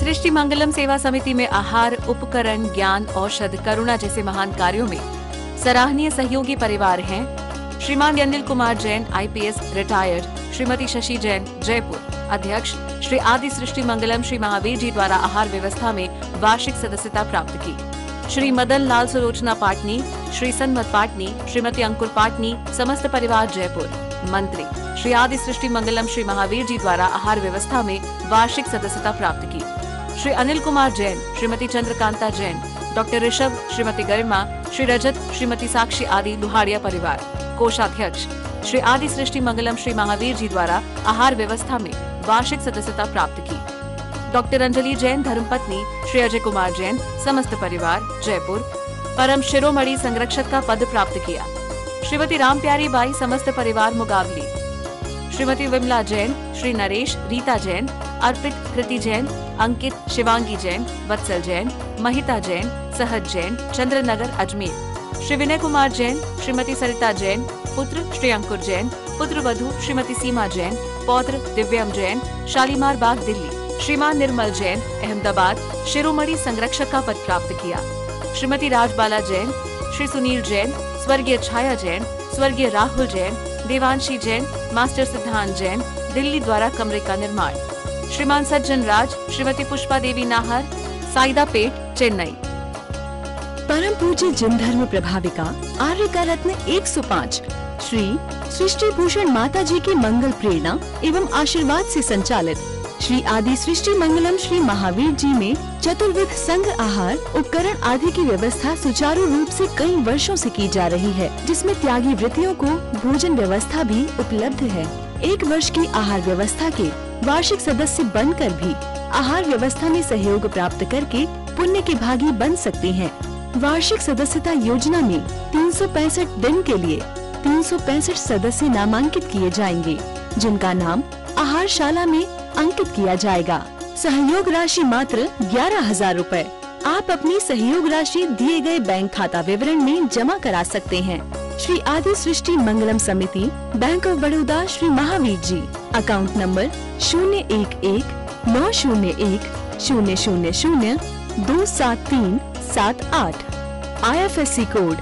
सृष्टि मंगलम सेवा समिति में आहार, उपकरण, ज्ञान, औषध, करुणा जैसे महान कार्यों में सराहनीय सहयोगी परिवार हैं श्रीमान अनिल कुमार जैन, IPS रिटायर्ड, श्रीमती शशि जैन, जयपुर। अध्यक्ष श्री आदि सृष्टि मंगलम श्री महावीर जी द्वारा आहार व्यवस्था में वार्षिक सदस्यता प्राप्त की। श्री मदन लाल सुलोचना पाटनी, श्री सन्मत पाटनी, श्रीमती अंकुर पाटनी, समस्त परिवार जयपुर। मंत्री श्री आदि सृष्टि मंगलम श्री महावीर जी द्वारा आहार व्यवस्था में वार्षिक सदस्यता प्राप्त की। श्री अनिल कुमार जैन, श्रीमती चंद्रकांता जैन, डॉक्टर ऋषभ, श्रीमती गरिमा, श्री रजत, श्रीमती साक्षी आदि लुहाड़िया परिवार। कोषाध्यक्ष श्री आदि सृष्टि मंगलम श्री महावीर जी द्वारा आहार व्यवस्था में वार्षिक सदस्यता प्राप्त की। डॉक्टर अंजलि जैन, धर्मपत्नी, श्री अजय कुमार जैन, समस्त परिवार जयपुर। परम शिरोमणि संरक्षक का पद प्राप्त किया। श्रीमती राम प्यारी बाई, समस्त परिवार मुगावली। श्रीमती विमला जैन, श्री नरेश, रीता जैन, अर्पित, कृति जैन, अंकित, शिवांगी जैन, वत्सल जैन, महिता जैन, सहज जैन, चंद्रनगर अजमेर। श्री विनय कुमार जैन, श्रीमती सरिता जैन, पुत्र श्री अंकुर जैन, पुत्र वधू श्रीमती सीमा जैन, पौत्र दिव्यम जैन, शालीमार बाग दिल्ली। श्रीमान निर्मल जैन, अहमदाबाद, शिरोमणि संरक्षक का पद प्राप्त किया। श्रीमती राजबाला जैन, श्री सुनील जैन, स्वर्गीय छाया जैन, स्वर्गीय राहुल जैन, देवांशी जैन, मास्टर सिद्धांत जैन, दिल्ली द्वारा कमरे का निर्माण। श्रीमान सज्जन राज, श्रीमती पुष्पा देवी नाहर, साइदा पेट, चेन्नई। परम पूज्य जिन धर्म प्रभाविका आर्य का रत्न 105 श्री सृष्टि भूषण माता जी की मंगल प्रेरणा एवं आशीर्वाद से संचालित श्री आदि सृष्टि मंगलम श्री महावीर जी में चतुर्विध संघ आहार, उपकरण आदि की व्यवस्था सुचारू रूप से कई वर्षों से की जा रही है, जिसमें त्यागी वृत्तियों को भोजन व्यवस्था भी उपलब्ध है। 1 वर्ष की आहार व्यवस्था के वार्षिक सदस्य बनकर भी आहार व्यवस्था में सहयोग प्राप्त करके पुण्य के भागी बन सकते हैं। वार्षिक सदस्यता योजना में 365 दिन के लिए 365 सदस्य नामांकित किए जाएंगे, जिनका नाम आहारशाला में अंकित किया जाएगा। सहयोग राशि मात्र 11,000 रूपए। आप अपनी सहयोग राशि दिए गए बैंक खाता विवरण में जमा करा सकते हैं। श्री आदि Srishti Mangalam Samiti, bank of Baroda, Shri Mahavir ji. Account number 011-901-000-27378। IFSC code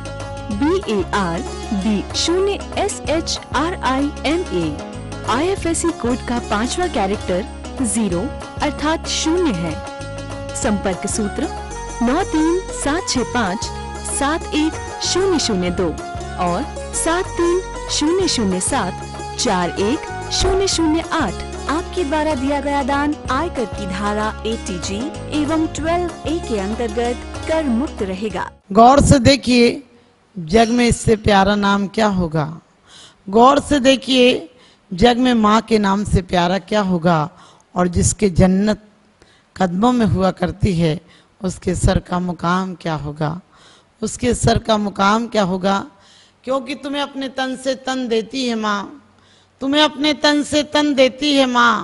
BARB0SHRIMA। IFSC code का 5वां कैरेक्टर 0 अर्थात 0 है। संपर्क सूत्र 9376571002 और 7300741008। आपके द्वारा दिया गया दान आयकर की धारा 80G एवं 12A के अंतर्गत कर मुक्त रहेगा। गौर से देखिए, जग में इससे प्यारा नाम क्या होगा। गौर से देखिए, जग में माँ के नाम से प्यारा क्या होगा। और जिसके जन्नत कदमों में हुआ करती है, उसके सर का मुकाम क्या होगा, उसके सर का मुकाम क्या होगा। क्योंकि तुम्हें अपने तन से तन देती है माँ, तुम्हें अपने तन से तन देती है माँ,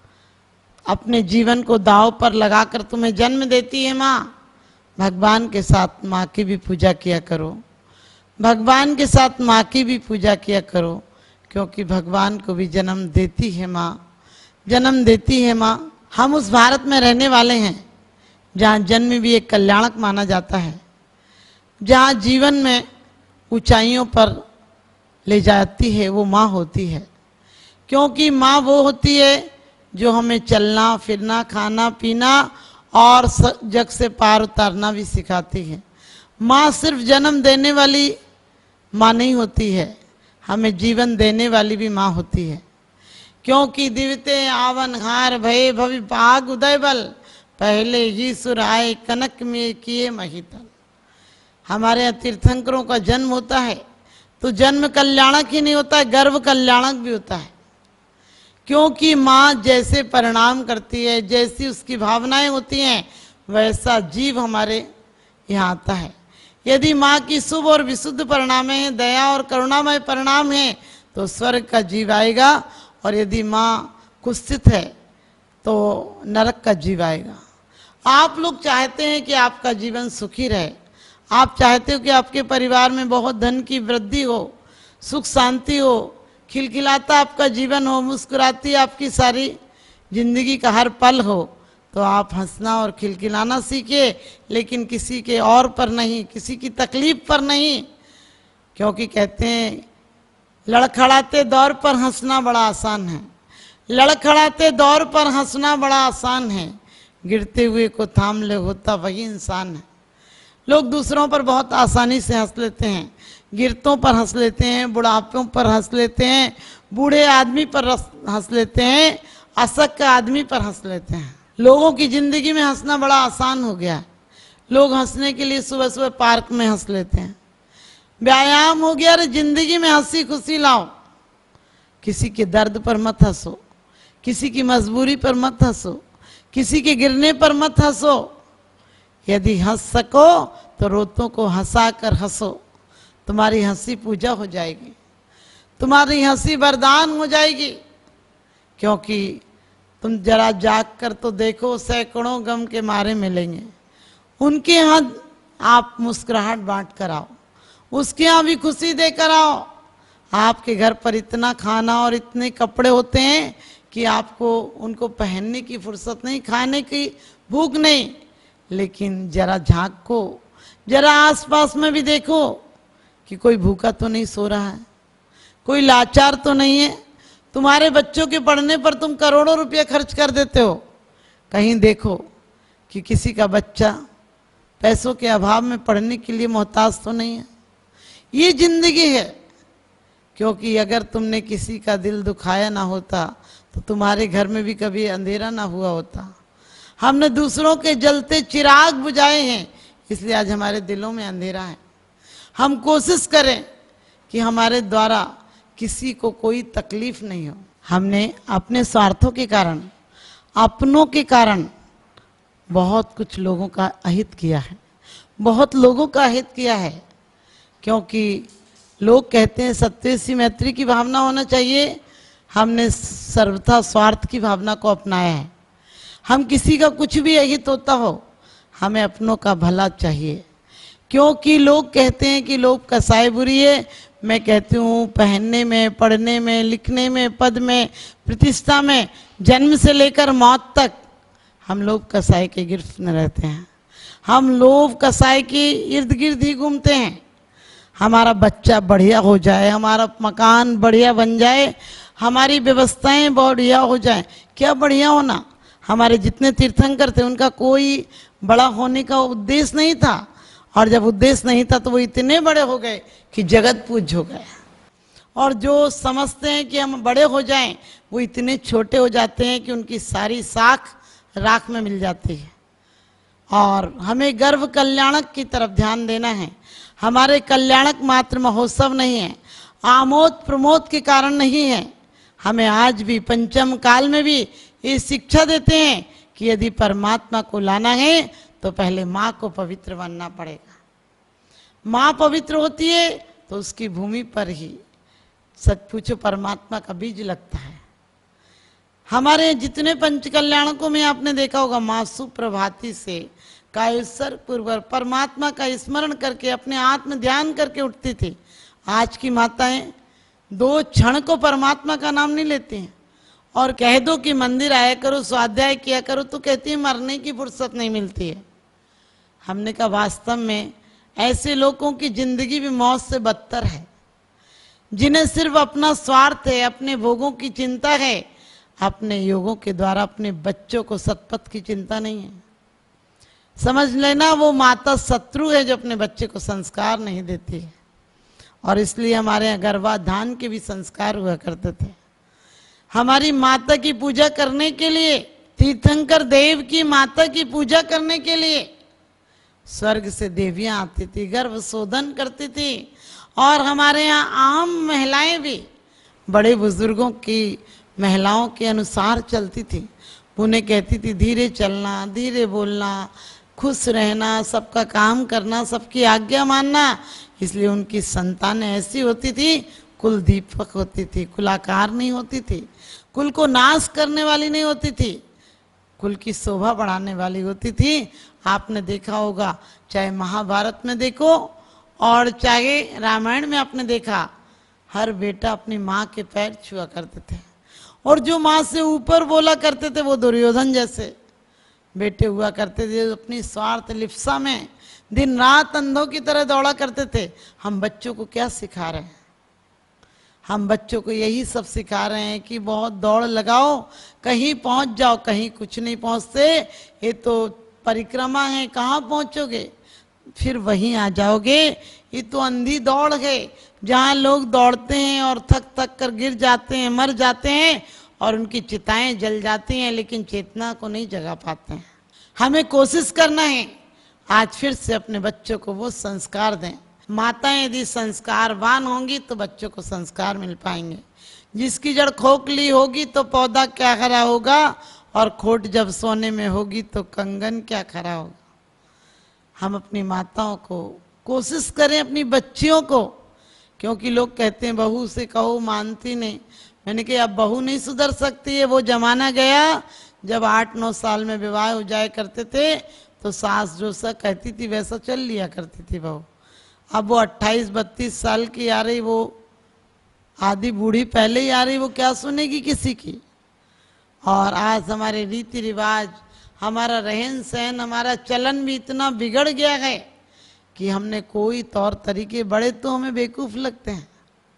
अपने जीवन को दांव पर लगाकर तुम्हें जन्म देती है माँ। भगवान के साथ माँ की भी पूजा किया करो, भगवान के साथ माँ की भी पूजा किया करो, क्योंकि भगवान को भी जन्म देती है माँ, जन्म देती है माँ। हम उस भारत में रहने वाले हैं जहाँ जन्म भी एक कल्याणक माना जाता है, जहाँ जीवन में ऊंचाइयों पर ले जाती है वो माँ होती है। क्योंकि माँ वो होती है जो हमें चलना फिरना, खाना पीना और जग से पार उतारना भी सिखाती है। माँ सिर्फ जन्म देने वाली माँ नहीं होती है, हमें जीवन देने वाली भी माँ होती है। क्योंकि दिवते आवन हार भय भवि भाग उदय बल, पहले ही सुर आए कनक में किए महितल। हमारे यहाँ तीर्थंकरों का जन्म होता है तो जन्म कल्याणक ही नहीं होता है, गर्भ कल्याणक भी होता है। क्योंकि माँ जैसे परिणाम करती है, जैसी उसकी भावनाएं होती हैं, वैसा जीव हमारे यहाँ आता है। यदि माँ की शुभ और विशुद्ध परिणाम है, दया और करुणामय परिणाम है, तो स्वर्ग का जीव आएगा। और यदि माँ कुत्सित है तो नरक का जीव आएगा। आप लोग चाहते हैं कि आपका जीवन सुखी रहे, आप चाहते हो कि आपके परिवार में बहुत धन की वृद्धि हो, सुख शांति हो, खिलखिलाता आपका जीवन हो, मुस्कुराती आपकी सारी जिंदगी का हर पल हो। तो आप हंसना और खिलखिलाना सीखिए, लेकिन किसी के और पर नहीं, किसी की तकलीफ पर नहीं। क्योंकि कहते हैं लड़खड़ाते दौर पर हंसना बड़ा आसान है, लड़खड़ाते दौर पर हंसना बड़ा आसान है, गिरते हुए को थाम ले होता वही इंसान है। लोग दूसरों पर बहुत आसानी से हंस लेते हैं, गिरतों पर हंस लेते हैं, बुढ़ापों पर हंस लेते हैं, बूढ़े आदमी पर हंस लेते हैं, असक आदमी पर हंस लेते हैं। लोगों की जिंदगी में हंसना बड़ा आसान हो गया है। लोग हंसने के लिए सुबह सुबह पार्क में हंस लेते हैं, व्यायाम हो गया। अरे जिंदगी में हंसी खुशी लाओ, किसी के दर्द पर मत हंसो, किसी की मजबूरी पर मत हंसो, किसी के गिरने पर मत हंसो। यदि हंस सको तो रोतों को हंसा कर हंसो, तुम्हारी हंसी पूजा हो जाएगी, तुम्हारी हंसी वरदान हो जाएगी। क्योंकि तुम जरा जाग कर तो देखो, सैकड़ों गम के मारे मिलेंगे, उनके यहाँ आप मुस्कुराहट बांट कर आओ, उसके यहाँ भी खुशी देकर आओ। आपके घर पर इतना खाना और इतने कपड़े होते हैं कि आपको उनको पहनने की फुर्सत नहीं, खाने की भूख नहीं, लेकिन जरा झांको, जरा आसपास में भी देखो कि कोई भूखा तो नहीं सो रहा है, कोई लाचार तो नहीं है। तुम्हारे बच्चों के पढ़ने पर तुम करोड़ों रुपए खर्च कर देते हो, कहीं देखो कि किसी का बच्चा पैसों के अभाव में पढ़ने के लिए मोहताज तो नहीं है। ये जिंदगी है। क्योंकि अगर तुमने किसी का दिल दुखाया ना होता तो तुम्हारे घर में भी कभी अंधेरा ना हुआ होता। हमने दूसरों के जलते चिराग बुझाए हैं, इसलिए आज हमारे दिलों में अंधेरा है। हम कोशिश करें कि हमारे द्वारा किसी को कोई तकलीफ नहीं हो। हमने अपने स्वार्थों के कारण, अपनों के कारण बहुत कुछ लोगों का अहित किया है, बहुत लोगों का अहित किया है। क्योंकि लोग कहते हैं सत्यसी मैत्री की भावना होना चाहिए, हमने सर्वथा स्वार्थ की भावना को अपनाया है। हम किसी का कुछ भी अहित होता हो, हमें अपनों का भला चाहिए। क्योंकि लोग कहते हैं कि लोग कसाई बुरी है, मैं कहती हूँ पहनने में, पढ़ने में, लिखने में, पद में, प्रतिष्ठा में, जन्म से लेकर मौत तक हम लोग कसाई के गिरफ्त में रहते हैं। हम लोग कसाई के इर्द गिर्द ही घूमते हैं। हमारा बच्चा बढ़िया हो जाए, हमारा मकान बढ़िया बन जाए, हमारी व्यवस्थाएं बढ़िया हो जाए। क्या बढ़िया होना? हमारे जितने तीर्थंकर थे उनका कोई बड़ा होने का उद्देश्य नहीं था, और जब उद्देश्य नहीं था तो वो इतने बड़े हो गए कि जगत पूज्य हो गए। और जो समझते हैं कि हम बड़े हो जाएं, वो इतने छोटे हो जाते हैं कि उनकी सारी साख राख में मिल जाती है। और हमें गर्व कल्याणक की तरफ ध्यान देना है। हमारे कल्याणक मात्र महोत्सव नहीं है, आमोद प्रमोद के कारण नहीं है। हमें आज भी पंचम काल में भी ये शिक्षा देते हैं कि यदि परमात्मा को लाना है तो पहले माँ को पवित्र बनना पड़ेगा। माँ पवित्र होती है तो उसकी भूमि पर ही सच पूछो परमात्मा का बीज लगता है। हमारे जितने पंच कल्याणकों में आपने देखा होगा, माँ सुप्रभाती से कायसर पूर्वक परमात्मा का स्मरण करके अपने आत्म ध्यान करके उठती थी। आज की माताएं 2 क्षण को परमात्मा का नाम नहीं लेती हैं, और कह दो कि मंदिर आया करो, स्वाध्याय किया करो, तो कहती है मरने की फुर्सत नहीं मिलती है। हमने कहा वास्तव में ऐसे लोगों की जिंदगी भी मौत से बदतर है, जिन्हें सिर्फ अपना स्वार्थ है, अपने भोगों की चिंता है, अपने योगों के द्वारा अपने बच्चों को सतपथ की चिंता नहीं है। समझ लेना वो माता शत्रु है जो अपने बच्चे को संस्कार नहीं देती है। और इसलिए हमारे यहाँ गर्भाधान के भी संस्कार हुआ करते थे। हमारी माता की पूजा करने के लिए, तीर्थंकर देव की माता की पूजा करने के लिए स्वर्ग से देवियां आती थी, गर्भ शोधन करती थी। और हमारे यहाँ आम महिलाएं भी बड़े बुजुर्गों की महिलाओं के अनुसार चलती थी। उन्हें कहती थी धीरे चलना, धीरे बोलना, खुश रहना, सबका काम करना, सबकी आज्ञा मानना। इसलिए उनकी संतानें ऐसी होती थी, कुल दीपक होती थी, कुलाकार नहीं होती थी, कुल को नाश करने वाली नहीं होती थी, कुल की शोभा बढ़ाने वाली होती थी। आपने देखा होगा, चाहे महाभारत में देखो और चाहे रामायण में आपने देखा, हर बेटा अपनी माँ के पैर छुआ करते थे। और जो माँ से ऊपर बोला करते थे वो दुर्योधन जैसे, बेटे हुआ करते थे जो अपनी स्वार्थ लिप्सा में दिन रात अंधों की तरह दौड़ा करते थे। हम बच्चों को क्या सिखा रहे हैं? हम बच्चों को यही सब सिखा रहे हैं कि बहुत दौड़ लगाओ, कहीं पहुंच जाओ। कहीं कुछ नहीं पहुंचते, ये तो परिक्रमा है, कहाँ पहुंचोगे? फिर वहीं आ जाओगे। ये तो अंधी दौड़ है, जहाँ लोग दौड़ते हैं और थक थक कर गिर जाते हैं, मर जाते हैं और उनकी चिताएं जल जाती हैं, लेकिन चेतना को नहीं जगा पाते हैं। हमें कोशिश करना है आज फिर से अपने बच्चों को वो संस्कार दें। माताएं यदि संस्कारवान होंगी तो बच्चों को संस्कार मिल पाएंगे। जिसकी जड़ खोखली होगी तो पौधा क्या खरा होगा, और खोट जब सोने में होगी तो कंगन क्या खरा होगा। हम अपनी माताओं को कोशिश करें, अपनी बच्चियों को, क्योंकि लोग कहते हैं बहू से कहो मानती नहीं। मैंने कहा अब बहू नहीं सुधर सकती है। वो जमाना गया जब 8-9 साल में विवाह हो जाए करते थे तो सास जो सा कहती थी वैसा चल लिया करती थी बहू। अब वो 28-32 साल की आ रही, वो आधी बूढ़ी पहले ही आ रही, वो क्या सुनेगी किसी की। और आज हमारे रीति रिवाज, हमारा रहन सहन, हमारा चलन भी इतना बिगड़ गया है कि हमने कोई तौर तरीके, बड़े तो हमें बेवकूफ लगते हैं।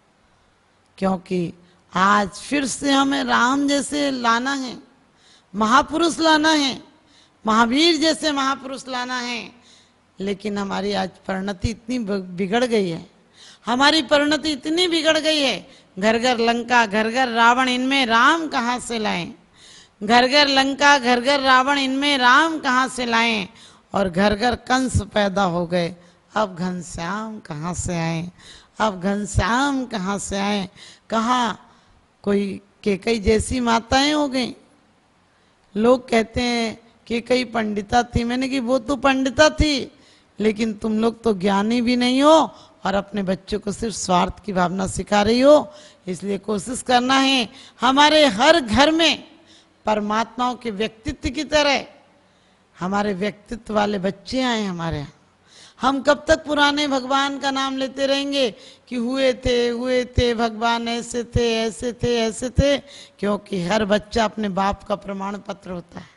क्योंकि आज फिर से हमें राम जैसे लाना है, महापुरुष लाना है, महावीर जैसे महापुरुष लाना है। लेकिन हमारी आज परिणति इतनी बिगड़ गई है, हमारी परिणति इतनी बिगड़ गई है। घर घर लंका, घर घर रावण, इनमें राम कहाँ से लाएं? घर घर लंका, घर घर रावण, इनमें राम कहाँ से लाएं? और घर घर कंस पैदा हो गए, अब घनश्याम कहाँ से आए? अब घनश्याम कहाँ से आए? कहाँ कोई केकई जैसी माताएं हो गई। लोग कहते हैं केकई पंडिता थी। मैंने कि वो तो पंडिता थी, लेकिन तुम लोग तो ज्ञानी भी नहीं हो और अपने बच्चों को सिर्फ स्वार्थ की भावना सिखा रही हो। इसलिए कोशिश करना है हमारे हर घर में परमात्माओं के व्यक्तित्व की तरह हमारे व्यक्तित्व वाले बच्चे आए हमारे यहाँ। हम कब तक पुराने भगवान का नाम लेते रहेंगे कि हुए थे भगवान, ऐसे थे ऐसे थे ऐसे थे? क्योंकि हर बच्चा अपने बाप का प्रमाण पत्र होता है।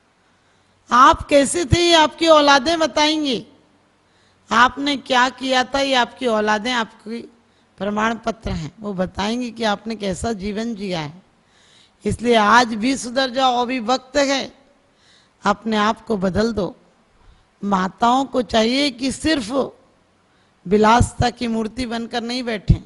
आप कैसे थे ये आपकी औलादें बताएंगी। आपने क्या किया था ये आपकी औलादें, आपकी प्रमाण पत्र हैं, वो बताएंगी कि आपने कैसा जीवन जिया है। इसलिए आज भी सुधर जाओ, अभी वक्त है, अपने आप को बदल दो। माताओं को चाहिए कि सिर्फ विलासता की मूर्ति बनकर नहीं बैठें,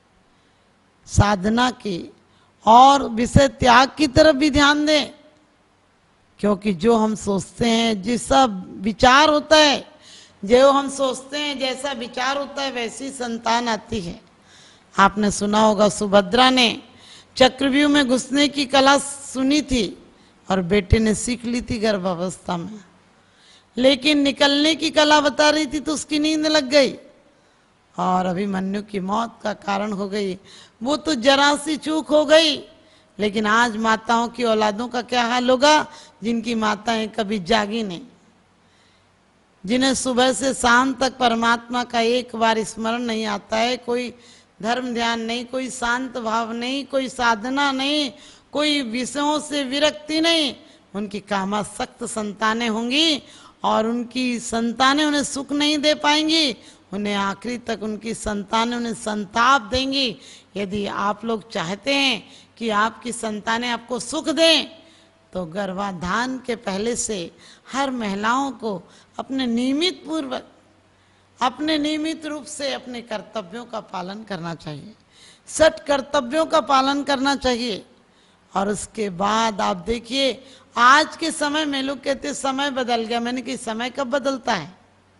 साधना की और विषय त्याग की तरफ भी ध्यान दें। क्योंकि जो हम सोचते हैं, जैसा विचार होता है, जो हम सोचते हैं जैसा विचार होता है वैसी संतान आती है। आपने सुना होगा सुभद्रा ने चक्रव्यूह में घुसने की कला सुनी थी और बेटे ने सीख ली थी गर्भावस्था में, लेकिन निकलने की कला बता रही थी तो उसकी नींद लग गई और अभिमन्यु की मौत का कारण हो गई। वो तो जरा सी चूक हो गई। लेकिन आज माताओं की औलादों का क्या हाल होगा जिनकी माताएं कभी जागी नहीं, जिन्हें सुबह से शाम तक परमात्मा का एक बार स्मरण नहीं आता है, कोई धर्म ध्यान नहीं, कोई शांत भाव नहीं, कोई साधना नहीं, कोई विषयों से विरक्ति नहीं। उनकी कामासक्त संतानें होंगी और उनकी संतानें उन्हें सुख नहीं दे पाएंगी, उन्हें आखिरी तक उनकी संतानें उन्हें संताप देंगी। यदि आप लोग चाहते हैं कि आपकी संतानें आपको सुख दें तो गर्भाधान के पहले से हर महिलाओं को अपने नियमित पूर्वक, अपने नियमित रूप से अपने कर्तव्यों का पालन करना चाहिए, 6 कर्तव्यों का पालन करना चाहिए। और उसके बाद आप देखिए आज के समय में लोग कहते हैं समय बदल गया। मैंने कहा समय कब बदलता है?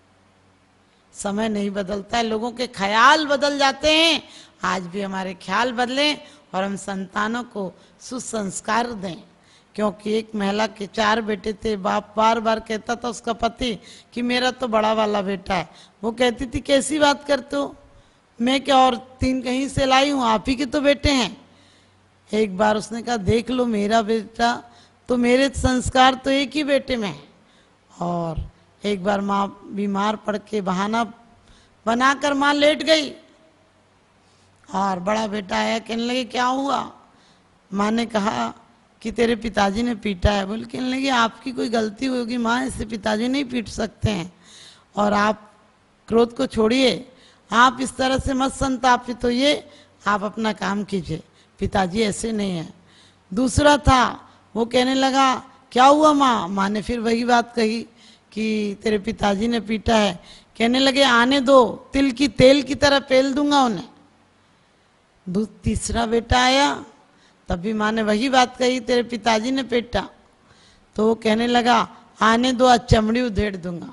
समय नहीं बदलता है, लोगों के ख्याल बदल जाते हैं। आज भी हमारे ख्याल बदलें और हम संतानों को सुसंस्कार दें। क्योंकि एक महिला के 4 बेटे थे, बाप बार बार कहता था उसका पति कि मेरा तो बड़ा वाला बेटा है। वो कहती थी कैसी बात करते हो, मैं क्या और 3 कहीं से लाई हूँ, आप ही के तो बेटे हैं। एक बार उसने कहा देख लो मेरा बेटा तो मेरे संस्कार तो एक ही बेटे में है। और एक बार माँ बीमार पड़ के बहाना बनाकर माँ लेट गई और बड़ा बेटा आया, कहने लगे क्या हुआ? माँ ने कहा कि तेरे पिताजी ने पीटा है। बोल कहने लगी आपकी कोई गलती होगी माँ, ऐसे पिताजी नहीं पीट सकते हैं, और आप क्रोध को छोड़िए, आप इस तरह से मत संतापित होइए, आप अपना काम कीजिए, पिताजी ऐसे नहीं है। दूसरा था, वो कहने लगा क्या हुआ माँ? माँ ने फिर वही बात कही कि तेरे पिताजी ने पीटा है। कहने लगे आने दो, तिल की तेल की तरह पेल दूंगा उन्हें। तीसरा बेटा आया, तब भी माँ ने वही बात कही तेरे पिताजी ने पीटा। तो वो कहने लगा आने दो, आज चमड़ी उधेड़ दूंगा।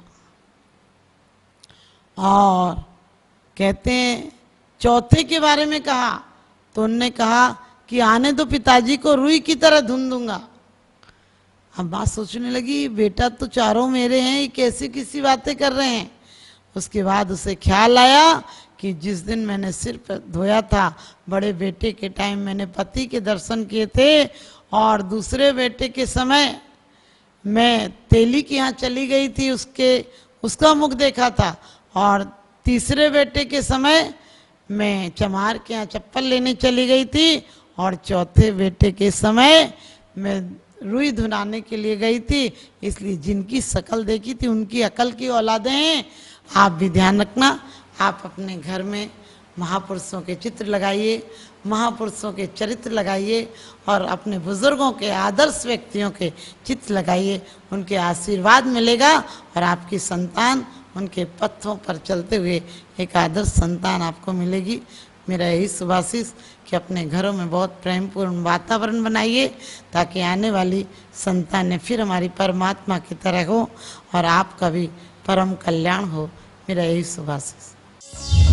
और कहते हैं चौथे के बारे में कहा तो उनने कहा कि आने दो, पिताजी को रुई की तरह धुन दूंगा। अब बात सोचने लगी बेटा तो चारों मेरे हैं, ये कैसी किसी बातें कर रहे हैं। उसके बाद उसे ख्याल आया कि जिस दिन मैंने सिर पर धोया था बड़े बेटे के टाइम मैंने पति के दर्शन किए थे, और दूसरे बेटे के समय मैं तेली के यहाँ चली गई थी, उसका मुख देखा था, और तीसरे बेटे के समय मैं चमार के यहाँ चप्पल लेने चली गई थी, और चौथे बेटे के समय मैं रुई धुनाने के लिए गई थी। इसलिए जिनकी शकल देखी थी उनकी अकल की औलादें हैं। आप भी ध्यान रखना, आप अपने घर में महापुरुषों के चित्र लगाइए, महापुरुषों के चरित्र लगाइए, और अपने बुजुर्गों के आदर्श व्यक्तियों के चित्र लगाइए, उनके आशीर्वाद मिलेगा, और आपकी संतान उनके पथों पर चलते हुए एक आदर्श संतान आपको मिलेगी। मेरा यही शुभाशीष कि अपने घरों में बहुत प्रेमपूर्ण वातावरण बनाइए, ताकि आने वाली संतानें फिर हमारी परमात्मा की तरह हो, और आपका भी परम कल्याण हो। मेरा यही शुभाशीष।